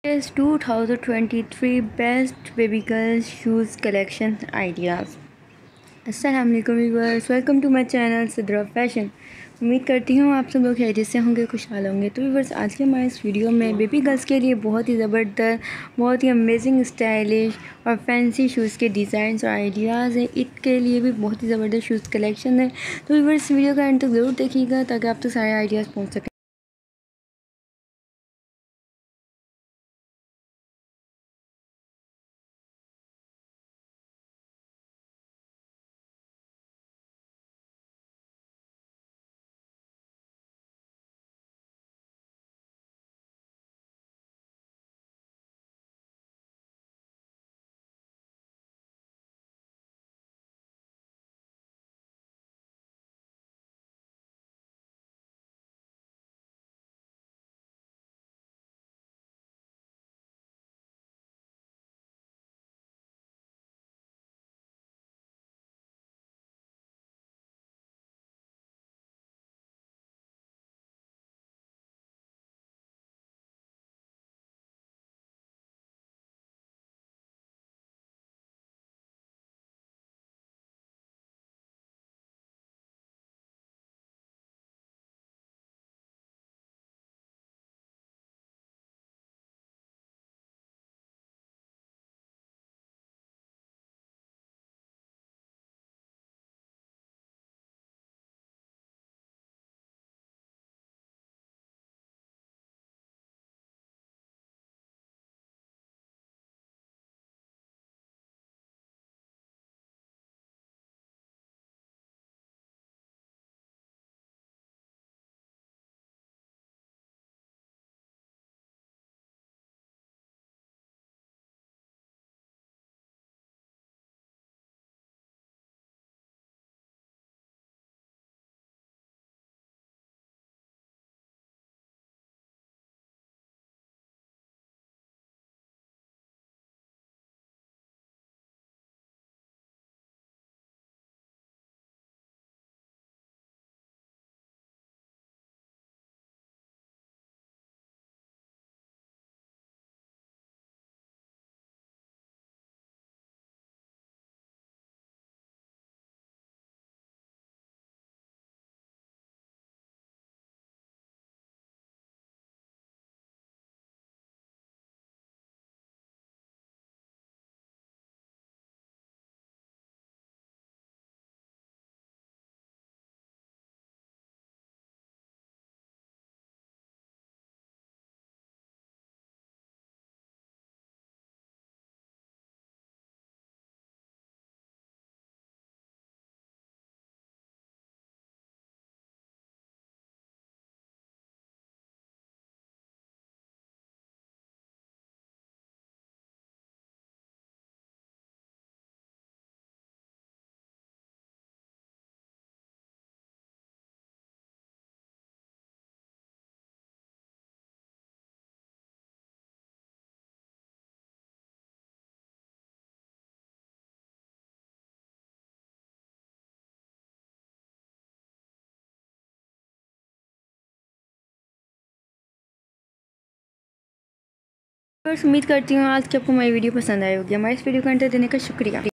Is 2023 Best Baby Girls Shoes Collection Ideas। अस्सलाम वालेकुम viewers, welcome to my channel Sidra fashion. उम्मीद करती हूँ आप सब लोग खैरियत से होंगे, खुशहाल होंगे। तो व्यूअर्स, आज के हमारे इस वीडियो में बेबी गर्ल्स के लिए बहुत ही ज़बरदस्त, बहुत ही अमेजिंग, स्टाइलिश और फैंसी शूज़ के डिज़ाइंस और आइडियाज़ हैं। ईद के लिए भी बहुत ही ज़बरदस्त शूज़ कलेक्शन है। तो व्यूअर्स, वीडियो का एंड तक ज़रूर देखिएगा ताकि आप तक सारे आइडियाज़ पहुँच सकें। व्यूअर्स, उम्मीद करती हूँ आज की आपको हमारी वीडियो पसंद आई होगी। हमारे इस वीडियो को एंटर देने का शुक्रिया।